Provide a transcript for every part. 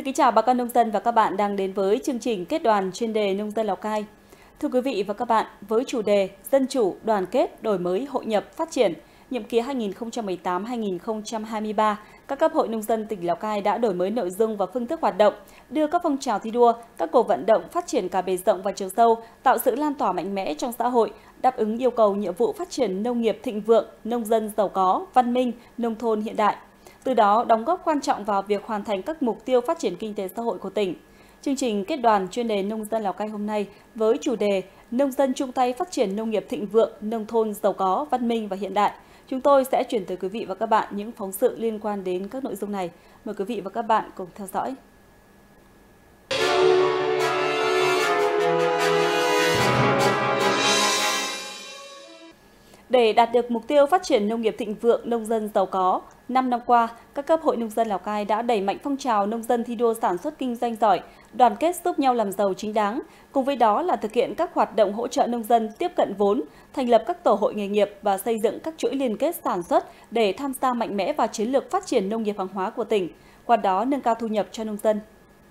kính chào bà con nông dân và các bạn đang đến với chương trình kết đoàn chuyên đề nông dân Lào Cai. Thưa quý vị và các bạn, với chủ đề Dân chủ, đoàn kết, đổi mới, hội nhập, phát triển, nhiệm kỳ 2018-2023, các cấp hội nông dân tỉnh Lào Cai đã đổi mới nội dung và phương thức hoạt động, đưa các phong trào thi đua, các cuộc vận động phát triển cả bề rộng và chiều sâu, tạo sự lan tỏa mạnh mẽ trong xã hội, đáp ứng yêu cầu nhiệm vụ phát triển nông nghiệp thịnh vượng, nông dân giàu có, văn minh, nông thôn hiện đại. Từ đó đóng góp quan trọng vào việc hoàn thành các mục tiêu phát triển kinh tế xã hội của tỉnh. Chương trình kết đoàn chuyên đề nông dân Lào Cai hôm nay với chủ đề Nông dân chung tay phát triển nông nghiệp thịnh vượng, nông thôn giàu có, văn minh và hiện đại. Chúng tôi sẽ chuyển tới quý vị và các bạn những phóng sự liên quan đến các nội dung này. Mời quý vị và các bạn cùng theo dõi. Để đạt được mục tiêu phát triển nông nghiệp thịnh vượng, nông dân giàu có, 5 năm qua, các cấp hội nông dân Lào Cai đã đẩy mạnh phong trào nông dân thi đua sản xuất kinh doanh giỏi, đoàn kết giúp nhau làm giàu chính đáng. Cùng với đó là thực hiện các hoạt động hỗ trợ nông dân tiếp cận vốn, thành lập các tổ hội nghề nghiệp và xây dựng các chuỗi liên kết sản xuất để tham gia mạnh mẽ vào chiến lược phát triển nông nghiệp hàng hóa của tỉnh, qua đó nâng cao thu nhập cho nông dân.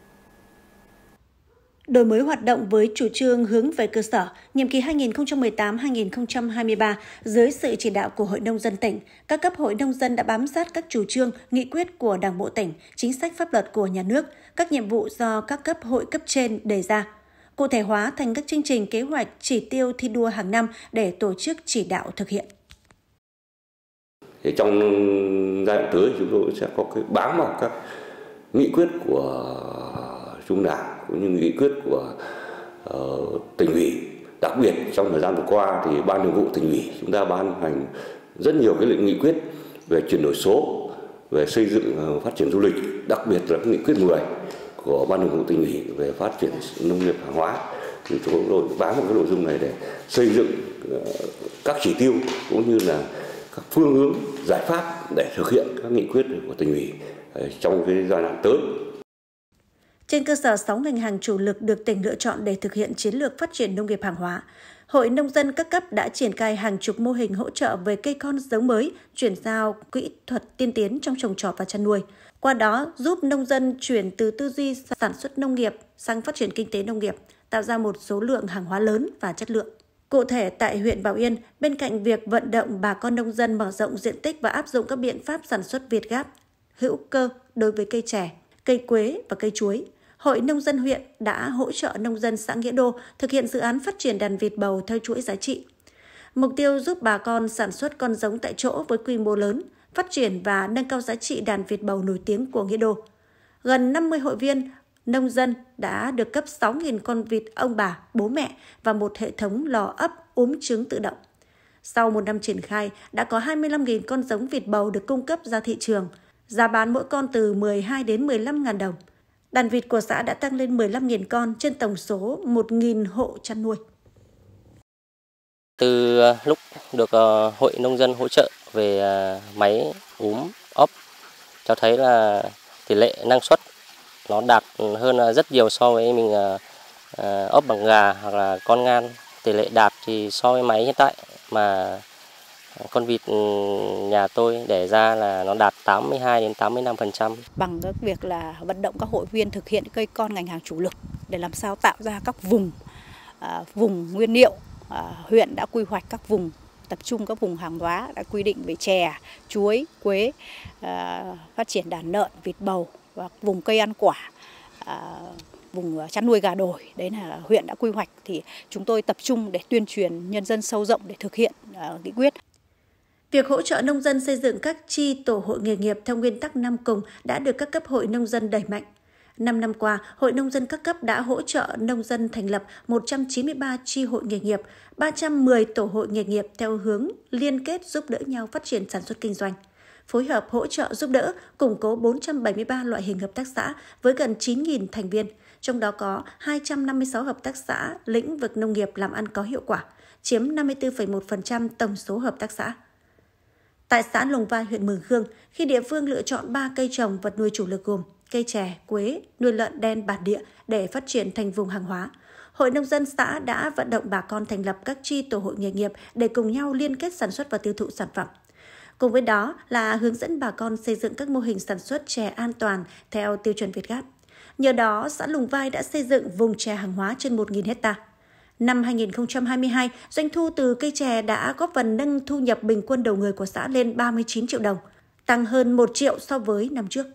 Đổi mới hoạt động với chủ trương hướng về cơ sở, nhiệm kỳ 2018-2023, dưới sự chỉ đạo của Hội Nông dân tỉnh, các cấp hội nông dân đã bám sát các chủ trương, nghị quyết của Đảng bộ tỉnh, chính sách pháp luật của nhà nước, các nhiệm vụ do các cấp hội cấp trên đề ra, cụ thể hóa thành các chương trình kế hoạch chỉ tiêu thi đua hàng năm để tổ chức chỉ đạo thực hiện. Trong giai đoạn tới chúng tôi sẽ có cái bám vào các nghị quyết của Trung Đảng cũng như nghị quyết của tỉnh ủy. Đặc biệt trong thời gian vừa qua thì Ban Thường vụ tỉnh ủy chúng ta ban hành rất nhiều cái nghị quyết về chuyển đổi số, về xây dựng phát triển du lịch, đặc biệt là nghị quyết 10 của Ban Thường vụ tỉnh ủy về phát triển nông nghiệp hàng hóa. Thì chúng tôi bám vào cái nội dung này để xây dựng các chỉ tiêu cũng như là các phương hướng giải pháp để thực hiện các nghị quyết của tỉnh ủy trong cái giai đoạn tới. Trên cơ sở 6 ngành hàng chủ lực được tỉnh lựa chọn để thực hiện chiến lược phát triển nông nghiệp hàng hóa, Hội Nông dân các cấp đã triển khai hàng chục mô hình hỗ trợ về cây con giống mới, chuyển giao kỹ thuật tiên tiến trong trồng trọt và chăn nuôi. Qua đó giúp nông dân chuyển từ tư duy sản xuất nông nghiệp sang phát triển kinh tế nông nghiệp, tạo ra một số lượng hàng hóa lớn và chất lượng. Cụ thể, tại huyện Bảo Yên, bên cạnh việc vận động bà con nông dân mở rộng diện tích và áp dụng các biện pháp sản xuất Việt Gáp, hữu cơ đối với cây chè, cây quế và cây chuối, Hội Nông dân huyện đã hỗ trợ nông dân xã Nghĩa Đô thực hiện dự án phát triển đàn vịt bầu theo chuỗi giá trị. Mục tiêu giúp bà con sản xuất con giống tại chỗ với quy mô lớn, phát triển và nâng cao giá trị đàn vịt bầu nổi tiếng của Nghĩa Đô. Gần 50 hội viên nông dân đã được cấp 6.000 con vịt ông bà, bố mẹ và một hệ thống lò ấp úm trứng tự động. Sau một năm triển khai, đã có 25.000 con giống vịt bầu được cung cấp ra thị trường, giá bán mỗi con từ 12 đến 15.000 đồng. Đàn vịt của xã đã tăng lên 15.000 con trên tổng số 1.000 hộ chăn nuôi. Từ lúc được Hội Nông dân hỗ trợ về máy úm ấp, cho thấy là tỷ lệ năng suất nó đạt hơn rất nhiều so với mình ấp bằng gà hoặc là con ngan. Tỷ lệ đạt thì so với máy hiện tại mà con vịt nhà tôi đẻ ra là nó đạt 82 đến 85%. Bằng cái việc là vận động các hội viên thực hiện cây con ngành hàng chủ lực để làm sao tạo ra các vùng nguyên liệu. Huyện đã quy hoạch các vùng, tập trung các vùng hàng hóa, đã quy định về chè, chuối, quế, phát triển đàn lợn, vịt bầu và vùng cây ăn quả, vùng chăn nuôi gà đồi. Đấy là huyện đã quy hoạch, thì chúng tôi tập trung để tuyên truyền nhân dân sâu rộng để thực hiện nghị quyết. Việc hỗ trợ nông dân xây dựng các chi tổ hội nghề nghiệp theo nguyên tắc 5 cùng đã được các cấp hội nông dân đẩy mạnh. 5 năm qua, Hội Nông dân các cấp đã hỗ trợ nông dân thành lập 193 chi hội nghề nghiệp, 310 tổ hội nghề nghiệp theo hướng liên kết giúp đỡ nhau phát triển sản xuất kinh doanh. Phối hợp hỗ trợ giúp đỡ, củng cố 473 loại hình hợp tác xã với gần 9.000 thành viên, trong đó có 256 hợp tác xã lĩnh vực nông nghiệp làm ăn có hiệu quả, chiếm 54,1% tổng số hợp tác xã. Tại xã Lùng Vai, huyện Mường Khương, khi địa phương lựa chọn 3 cây trồng vật nuôi chủ lực gồm cây chè, quế, nuôi lợn đen bản địa để phát triển thành vùng hàng hóa, Hội Nông dân xã đã vận động bà con thành lập các chi tổ hội nghề nghiệp để cùng nhau liên kết sản xuất và tiêu thụ sản phẩm. Cùng với đó là hướng dẫn bà con xây dựng các mô hình sản xuất chè an toàn theo tiêu chuẩn Việt Gáp. Nhờ đó, xã Lùng Vai đã xây dựng vùng chè hàng hóa trên 1.000 hectare. Năm 2022, doanh thu từ cây chè đã góp phần nâng thu nhập bình quân đầu người của xã lên 39 triệu đồng, tăng hơn 1 triệu so với năm trước.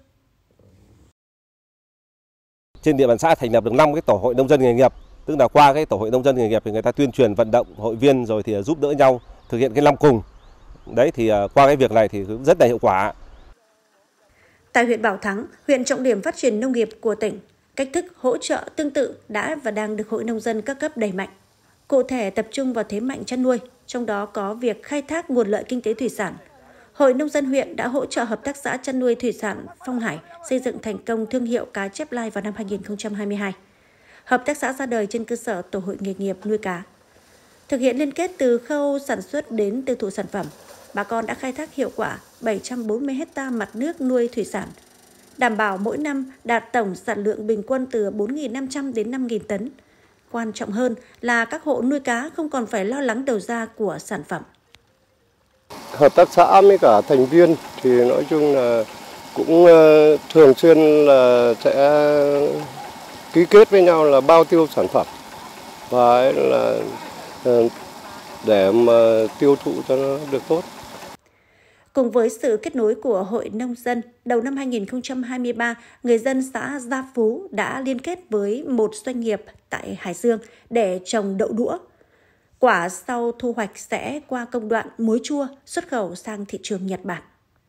Trên địa bàn xã thành lập được 5 cái tổ hội nông dân nghề nghiệp, tức là qua cái tổ hội nông dân nghề nghiệp thì người ta tuyên truyền vận động hội viên rồi thì giúp đỡ nhau thực hiện cái năm cùng. Đấy thì qua cái việc này thì cũng rất là hiệu quả. Tại huyện Bảo Thắng, huyện trọng điểm phát triển nông nghiệp của tỉnh, cách thức hỗ trợ tương tự đã và đang được Hội Nông dân các cấp đẩy mạnh. Cụ thể tập trung vào thế mạnh chăn nuôi, trong đó có việc khai thác nguồn lợi kinh tế thủy sản. Hội Nông dân huyện đã hỗ trợ Hợp tác xã chăn nuôi thủy sản Phong Hải xây dựng thành công thương hiệu cá chép lai vào năm 2022. Hợp tác xã ra đời trên cơ sở tổ hội nghề nghiệp nuôi cá. Thực hiện liên kết từ khâu sản xuất đến tiêu thụ sản phẩm, bà con đã khai thác hiệu quả 740 hectare mặt nước nuôi thủy sản, đảm bảo mỗi năm đạt tổng sản lượng bình quân từ 4.500 đến 5.000 tấn. Quan trọng hơn là các hộ nuôi cá không còn phải lo lắng đầu ra của sản phẩm. Hợp tác xã với cả thành viên thì nói chung là cũng thường xuyên là sẽ ký kết với nhau là bao tiêu sản phẩm và là để mà tiêu thụ cho nó được tốt. Cùng với sự kết nối của Hội Nông dân, đầu năm 2023, người dân xã Gia Phú đã liên kết với một doanh nghiệp tại Hải Dương để trồng đậu đũa. Quả sau thu hoạch sẽ qua công đoạn muối chua xuất khẩu sang thị trường Nhật Bản.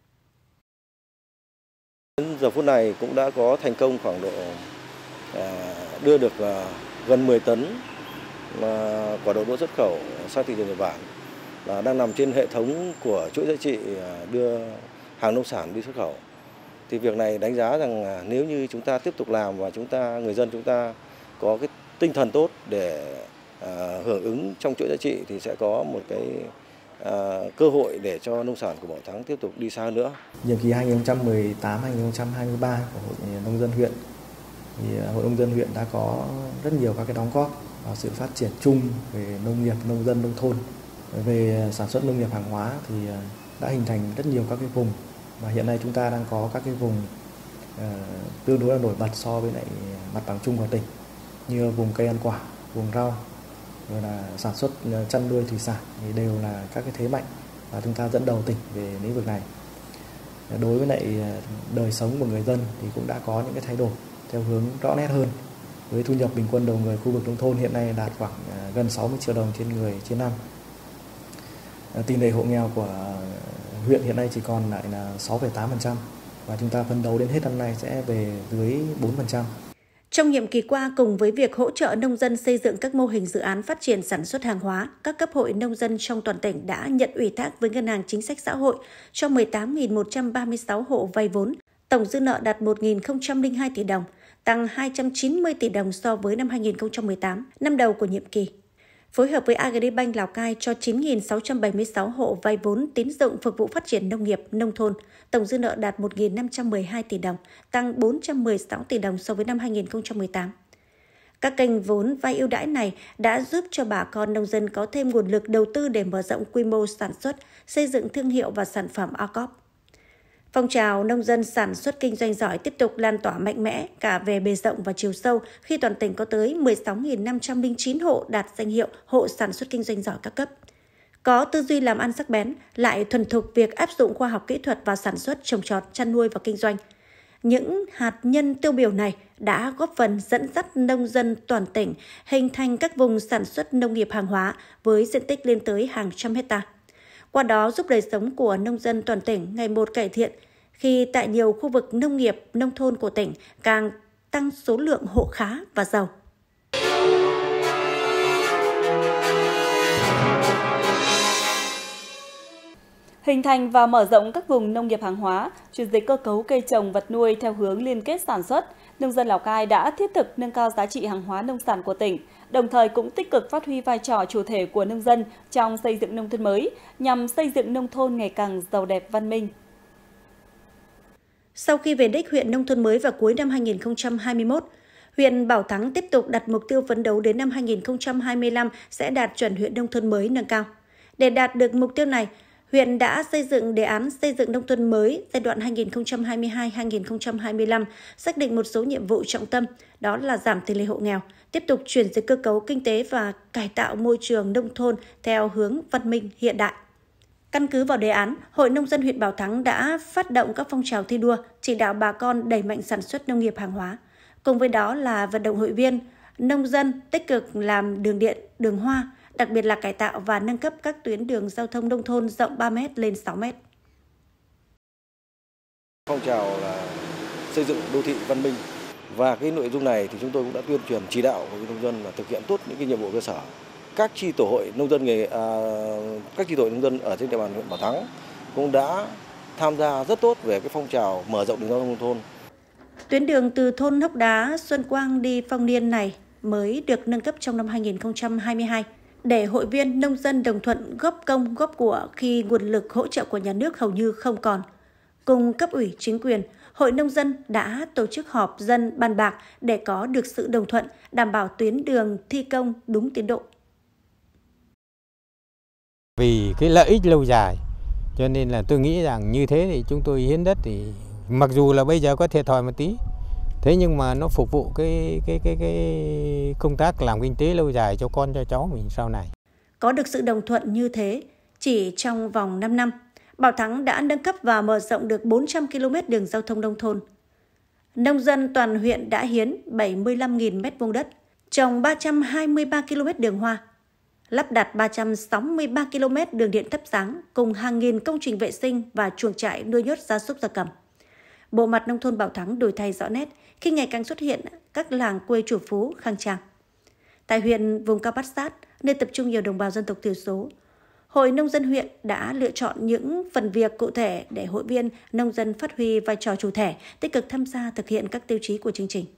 Giờ phút này cũng đã có thành công khoảng độ đưa được gần 10 tấn quả đậu đũa xuất khẩu sang thị trường Nhật Bản, là đang nằm trên hệ thống của chuỗi giá trị đưa hàng nông sản đi xuất khẩu. Thì việc này đánh giá rằng nếu như chúng ta tiếp tục làm và người dân chúng ta có cái tinh thần tốt để hưởng ứng trong chuỗi giá trị thì sẽ có một cái cơ hội để cho nông sản của Bảo Thắng tiếp tục đi xa hơn nữa. Nhiệm kỳ 2018-2023 của Hội Nông dân huyện thì Hội Nông dân huyện đã có rất nhiều các cái đóng góp vào sự phát triển chung về nông nghiệp, nông dân, nông thôn. Về sản xuất nông nghiệp hàng hóa thì đã hình thành rất nhiều các cái vùng, và hiện nay chúng ta đang có các cái vùng tương đối là nổi bật so với lại mặt bằng chung của tỉnh, như vùng cây ăn quả, vùng rau, rồi là sản xuất chăn nuôi thủy sản thì đều là các cái thế mạnh và chúng ta dẫn đầu tỉnh về lĩnh vực này. Đối với lại đời sống của người dân thì cũng đã có những cái thay đổi theo hướng rõ nét hơn, với thu nhập bình quân đầu người khu vực nông thôn hiện nay đạt khoảng gần 60 triệu đồng trên người trên năm. Tỷ lệ hộ nghèo của huyện hiện nay chỉ còn lại là 6,8% và chúng ta phấn đấu đến hết năm nay sẽ về dưới 4%. Trong nhiệm kỳ qua, cùng với việc hỗ trợ nông dân xây dựng các mô hình dự án phát triển sản xuất hàng hóa, các cấp hội nông dân trong toàn tỉnh đã nhận ủy thác với Ngân hàng Chính sách Xã hội cho 18.136 hộ vay vốn. Tổng dư nợ đạt 1.002 tỷ đồng, tăng 290 tỷ đồng so với năm 2018, năm đầu của nhiệm kỳ. Phối hợp với Agribank Lào Cai cho 9.676 hộ vay vốn tín dụng phục vụ phát triển nông nghiệp, nông thôn. Tổng dư nợ đạt 1.512 tỷ đồng, tăng 416 tỷ đồng so với năm 2018. Các kênh vốn vay ưu đãi này đã giúp cho bà con nông dân có thêm nguồn lực đầu tư để mở rộng quy mô sản xuất, xây dựng thương hiệu và sản phẩm OCOP. Phong trào nông dân sản xuất kinh doanh giỏi tiếp tục lan tỏa mạnh mẽ cả về bề rộng và chiều sâu khi toàn tỉnh có tới 16.509 hộ đạt danh hiệu hộ sản xuất kinh doanh giỏi các cấp. Có tư duy làm ăn sắc bén, lại thuần thục việc áp dụng khoa học kỹ thuật vào sản xuất, trồng trọt, chăn nuôi và kinh doanh. Những hạt nhân tiêu biểu này đã góp phần dẫn dắt nông dân toàn tỉnh hình thành các vùng sản xuất nông nghiệp hàng hóa với diện tích lên tới hàng trăm hectare. Qua đó giúp đời sống của nông dân toàn tỉnh ngày một cải thiện, khi tại nhiều khu vực nông nghiệp, nông thôn của tỉnh càng tăng số lượng hộ khá và giàu. Hình thành và mở rộng các vùng nông nghiệp hàng hóa, chuyển dịch cơ cấu cây trồng vật nuôi theo hướng liên kết sản xuất, nông dân Lào Cai đã thiết thực nâng cao giá trị hàng hóa nông sản của tỉnh, đồng thời cũng tích cực phát huy vai trò chủ thể của nông dân trong xây dựng nông thôn mới, nhằm xây dựng nông thôn ngày càng giàu đẹp văn minh. Sau khi về đích huyện nông thôn mới vào cuối năm 2021, huyện Bảo Thắng tiếp tục đặt mục tiêu phấn đấu đến năm 2025 sẽ đạt chuẩn huyện nông thôn mới nâng cao. Để đạt được mục tiêu này, Huyện đã xây dựng đề án xây dựng nông thôn mới giai đoạn 2022-2025, xác định một số nhiệm vụ trọng tâm, đó là giảm tỷ lệ hộ nghèo, tiếp tục chuyển dịch cơ cấu kinh tế và cải tạo môi trường nông thôn theo hướng văn minh hiện đại. Căn cứ vào đề án, Hội Nông dân huyện Bảo Thắng đã phát động các phong trào thi đua, chỉ đạo bà con đẩy mạnh sản xuất nông nghiệp hàng hóa. Cùng với đó là vận động hội viên, nông dân tích cực làm đường điện, đường hoa, đặc biệt là cải tạo và nâng cấp các tuyến đường giao thông nông thôn rộng 3 m lên 6 m. Phong trào là xây dựng đô thị văn minh, và cái nội dung này thì chúng tôi cũng đã tuyên truyền chỉ đạo với nông dân là thực hiện tốt những cái nhiệm vụ cơ sở. Các chi tổ hội nông dân ở trên địa bàn huyện Bảo Thắng cũng đã tham gia rất tốt về cái phong trào mở rộng đường giao thông nông thôn. Tuyến đường từ thôn Hốc Đá, Xuân Quang đi Phong Niên này mới được nâng cấp trong năm 2022 để hội viên nông dân đồng thuận góp công góp của khi nguồn lực hỗ trợ của nhà nước hầu như không còn. Cùng cấp ủy chính quyền, Hội Nông dân đã tổ chức họp dân bàn bạc để có được sự đồng thuận, đảm bảo tuyến đường thi công đúng tiến độ. Vì cái lợi ích lâu dài, cho nên là tôi nghĩ rằng như thế thì chúng tôi hiến đất thì mặc dù là bây giờ có thiệt thòi một tí, thế nhưng mà nó phục vụ cái công tác làm kinh tế lâu dài cho con cho cháu mình sau này. Có được sự đồng thuận như thế, chỉ trong vòng 5 năm, Bảo Thắng đã nâng cấp và mở rộng được 400 km đường giao thông nông thôn. Nông dân toàn huyện đã hiến 75.000 m2 đất, trồng 323 km đường hoa, lắp đặt 363 km đường điện thắp sáng cùng hàng nghìn công trình vệ sinh và chuồng trại nuôi nhốt gia súc gia cầm. Bộ mặt nông thôn Bảo Thắng đổi thay rõ nét khi ngày càng xuất hiện các làng quê chủ phú khang trang. Tại huyện vùng cao Bát Sát, nơi tập trung nhiều đồng bào dân tộc thiểu số, Hội Nông dân huyện đã lựa chọn những phần việc cụ thể để hội viên nông dân phát huy vai trò chủ thể, tích cực tham gia thực hiện các tiêu chí của chương trình.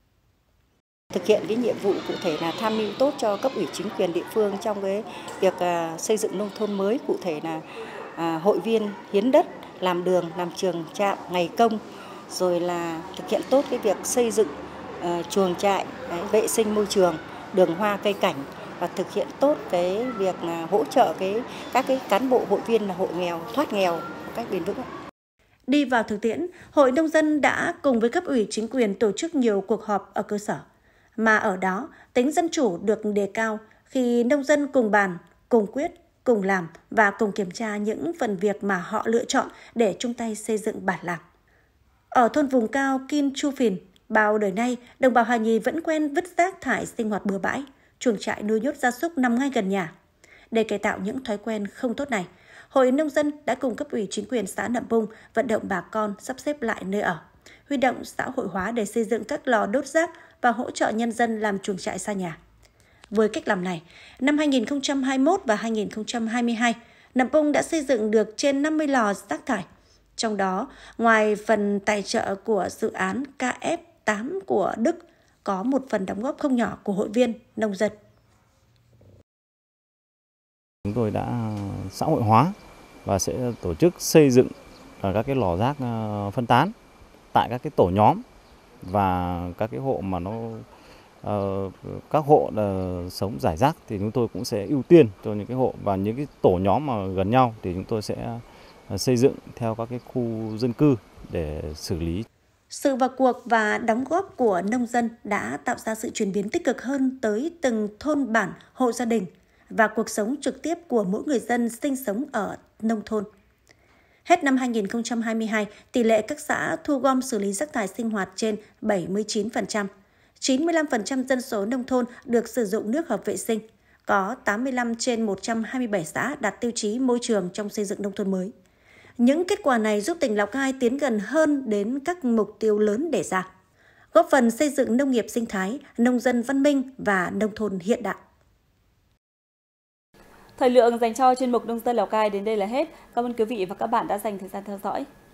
Thực hiện cái nhiệm vụ cụ thể là tham mưu tốt cho cấp ủy chính quyền địa phương trong cái việc xây dựng nông thôn mới, cụ thể là hội viên hiến đất, làm đường, làm trường trạm, ngày công, rồi là thực hiện tốt cái việc xây dựng chuồng trại, vệ sinh môi trường, đường hoa cây cảnh, và thực hiện tốt cái việc hỗ trợ các cái cán bộ hội viên là hộ nghèo thoát nghèo một cách bền vững. Đi vào thực tiễn, Hội Nông dân đã cùng với cấp ủy chính quyền tổ chức nhiều cuộc họp ở cơ sở, mà ở đó tính dân chủ được đề cao khi nông dân cùng bàn, cùng quyết, cùng làm và cùng kiểm tra những phần việc mà họ lựa chọn để chung tay xây dựng bản làng. Ở thôn vùng cao Kin Chu Phìn, bao đời nay, đồng bào Hà Nhì vẫn quen vứt rác thải sinh hoạt bừa bãi, chuồng trại nuôi nhốt gia súc nằm ngay gần nhà. Để cải tạo những thói quen không tốt này, Hội Nông dân đã cùng cấp ủy chính quyền xã Nậm Bung vận động bà con sắp xếp lại nơi ở, huy động xã hội hóa để xây dựng các lò đốt rác và hỗ trợ nhân dân làm chuồng trại xa nhà. Với cách làm này, năm 2021 và 2022, Nậm Bung đã xây dựng được trên 50 lò rác thải. Trong đó, ngoài phần tài trợ của dự án KF8 của Đức, có một phần đóng góp không nhỏ của hội viên nông dân. Chúng tôi đã xã hội hóa và sẽ tổ chức xây dựng các cái lò rác phân tán tại các cái tổ nhóm, và các cái hộ mà các hộ sống rải rác thì chúng tôi cũng sẽ ưu tiên cho những cái hộ, và những cái tổ nhóm mà gần nhau thì chúng tôi sẽ xây dựng theo các cái khu dân cư để xử lý. Sự vào cuộc và đóng góp của nông dân đã tạo ra sự chuyển biến tích cực hơn tới từng thôn bản, hộ gia đình và cuộc sống trực tiếp của mỗi người dân sinh sống ở nông thôn. Hết năm 2022, tỷ lệ các xã thu gom xử lý rác thải sinh hoạt trên 79%. 95% dân số nông thôn được sử dụng nước hợp vệ sinh. Có 85 trên 127 xã đạt tiêu chí môi trường trong xây dựng nông thôn mới. Những kết quả này giúp tỉnh Lào Cai tiến gần hơn đến các mục tiêu lớn đề ra, góp phần xây dựng nông nghiệp sinh thái, nông dân văn minh và nông thôn hiện đại. Thời lượng dành cho chuyên mục Nông dân Lào Cai đến đây là hết. Cảm ơn quý vị và các bạn đã dành thời gian theo dõi.